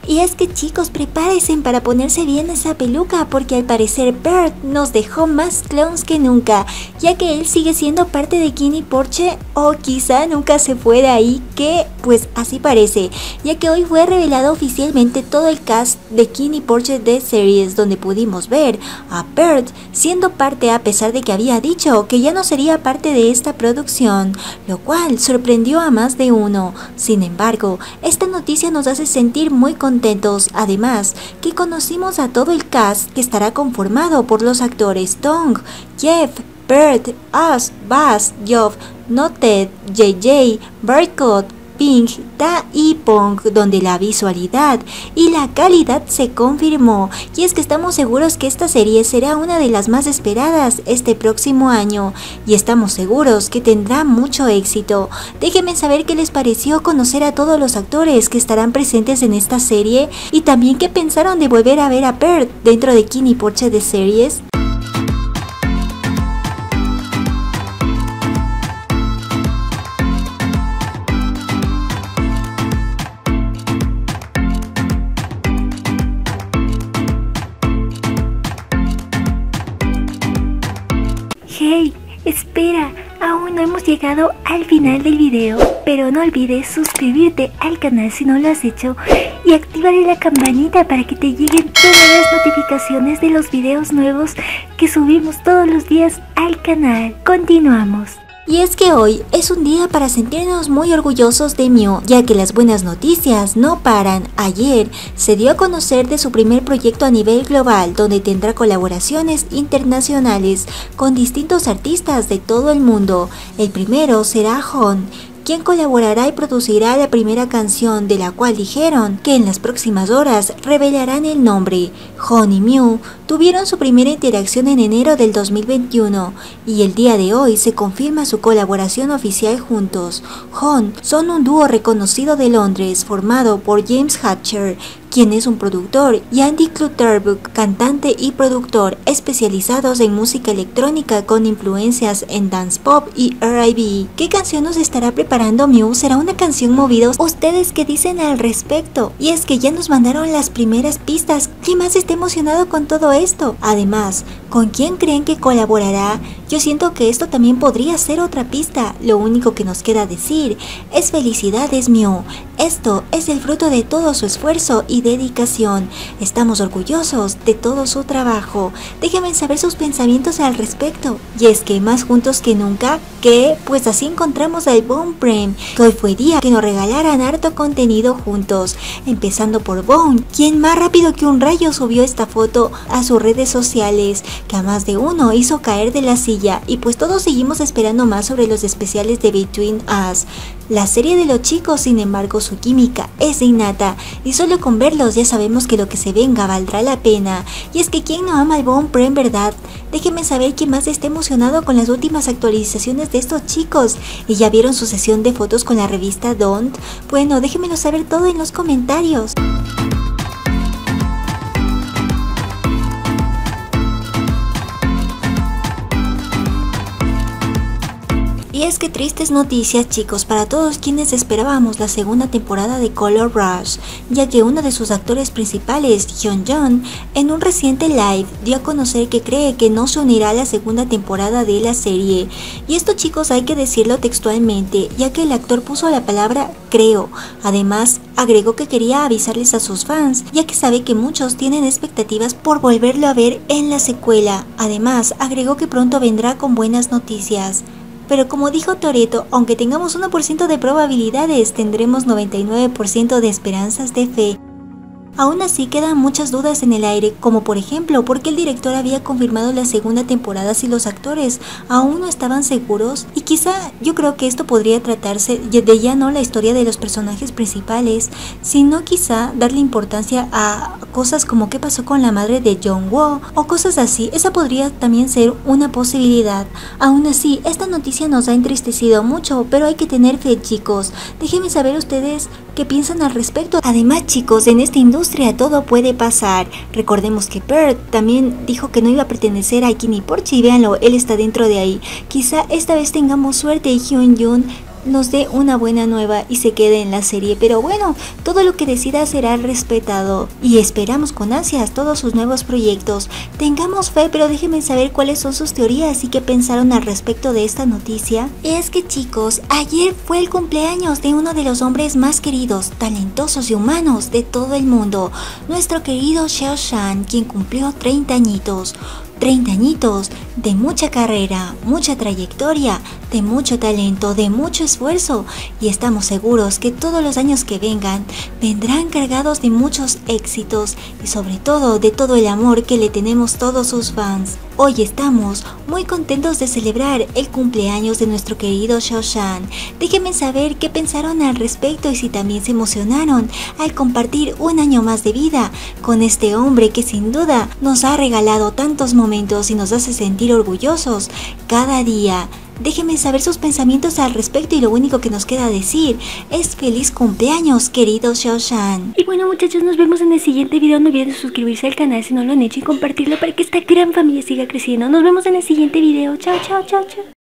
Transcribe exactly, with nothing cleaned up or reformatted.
Y es que chicos, prepárense para ponerse bien esa peluca, porque al parecer Bert nos dejó más clones que nunca, ya que él sigue siendo parte de Kim y Porsche, o quizá nunca se fue de ahí, que pues así parece, ya que hoy fue revelado oficialmente todo el cast de Kim y Porsche The Series, donde pudimos ver a Bert siendo parte, a pesar de que había dicho que ya no sería parte de esta producción, lo cual sorprendió a más de uno. Sin embargo, esta noticia nos hace sentir muy contentos, además que conocimos a todo el cast que estará conformado por los actores Dong, Jeff, Bert, Us, Buzz, Geoff, Noted, J J, Barcode, Pink, Da y Pong, donde la visualidad y la calidad se confirmó, y es que estamos seguros que esta serie será una de las más esperadas este próximo año, y estamos seguros que tendrá mucho éxito. Déjenme saber qué les pareció conocer a todos los actores que estarán presentes en esta serie, y también qué pensaron de volver a ver a Bert dentro de Kim y Porsche The Series. Hey, espera, aún no hemos llegado al final del video, pero no olvides suscribirte al canal si no lo has hecho y activaré la campanita para que te lleguen todas las notificaciones de los videos nuevos que subimos todos los días al canal. Continuamos. Y es que hoy es un día para sentirnos muy orgullosos de Mew, ya que las buenas noticias no paran. Ayer se dio a conocer de su primer proyecto a nivel global, donde tendrá colaboraciones internacionales con distintos artistas de todo el mundo. El primero será Hon, quien colaborará y producirá la primera canción, de la cual dijeron que en las próximas horas revelarán el nombre. Hon y Mew tuvieron su primera interacción en enero del dos mil veintiuno y el día de hoy se confirma su colaboración oficial juntos. Hon son un dúo reconocido de Londres formado por James Hatcher, quien es un productor, y Andy Clutterbuck, cantante y productor, especializados en música electrónica con influencias en dance pop y R and B. ¿Qué canción nos estará preparando Mew? ¿Será una canción movida? ¿Ustedes qué dicen al respecto? Y es que ya nos mandaron las primeras pistas. ¿Quién más está emocionado con todo esto? Además, ¿con quién creen que colaborará? Yo siento que esto también podría ser otra pista. Lo único que nos queda decir es felicidades Mew. Esto es el fruto de todo su esfuerzo y dedicación. Estamos orgullosos de todo su trabajo. Déjenme saber sus pensamientos al respecto. Y es que más juntos que nunca, que pues así encontramos al Bone Prem, que hoy fue día que nos regalaran harto contenido juntos. Empezando por Bone, quien más rápido que un rayo subió esta foto a sus redes sociales, que a más de uno hizo caer de la silla. Y pues todos seguimos esperando más sobre los especiales de Between Us. La serie de los chicos, sin embargo, su química es innata y solo con verlos ya sabemos que lo que se venga valdrá la pena. Y es que ¿quién no ama al Bone Prem, verdad? Déjenme saber quién más está emocionado con las últimas actualizaciones de estos chicos. ¿Y ya vieron su sesión de fotos con la revista Don't? Bueno, déjenmelo saber todo en los comentarios. Y es que tristes noticias chicos para todos quienes esperábamos la segunda temporada de Color Rush, ya que uno de sus actores principales, Hyun-jung, en un reciente live dio a conocer que cree que no se unirá a la segunda temporada de la serie. Y esto chicos hay que decirlo textualmente, ya que el actor puso la palabra creo. Además agregó que quería avisarles a sus fans, ya que sabe que muchos tienen expectativas por volverlo a ver en la secuela. Además agregó que pronto vendrá con buenas noticias. Pero como dijo Toretto, aunque tengamos uno por ciento de probabilidades, tendremos noventa y nueve por ciento de esperanzas de fe. Aún así quedan muchas dudas en el aire, como por ejemplo, ¿por qué el director había confirmado la segunda temporada si los actores aún no estaban seguros? Y quizá yo creo que esto podría tratarse de ya no la historia de los personajes principales, sino quizá darle importancia a cosas como qué pasó con la madre de Jung-woo o cosas así. Esa podría también ser una posibilidad. Aún así, esta noticia nos ha entristecido mucho, pero hay que tener fe chicos. Déjenme saber ustedes qué piensan al respecto. Además chicos, en esta industria todo puede pasar. Recordemos que Bert también dijo que no iba a pertenecer a Kim y Porsche y véanlo, él está dentro de ahí. Quizá esta vez tengamos suerte y Hyun-jung nos dé una buena nueva y se quede en la serie. Pero bueno, todo lo que decida será respetado y esperamos con ansias todos sus nuevos proyectos. Tengamos fe, pero déjenme saber cuáles son sus teorías y qué pensaron al respecto de esta noticia. Es que chicos, ayer fue el cumpleaños de uno de los hombres más queridos, talentosos y humanos de todo el mundo, nuestro querido Xiao Shan, quien cumplió treinta añitos. treinta añitos de mucha carrera, mucha trayectoria, de mucho talento, de mucho esfuerzo, y estamos seguros que todos los años que vengan vendrán cargados de muchos éxitos y sobre todo de todo el amor que le tenemos todos sus fans. Hoy estamos muy contentos de celebrar el cumpleaños de nuestro querido Xiao Shan. Déjenme saber qué pensaron al respecto y si también se emocionaron al compartir un año más de vida con este hombre que sin duda nos ha regalado tantos momentos y nos hace sentir orgullosos cada día. Déjenme saber sus pensamientos al respecto y lo único que nos queda decir es feliz cumpleaños, querido Xiao Shan. Y bueno muchachos, nos vemos en el siguiente video. No olviden suscribirse al canal si no lo han hecho y compartirlo para que esta gran familia siga creciendo. Nos vemos en el siguiente video. Chao, chao, chao, chao.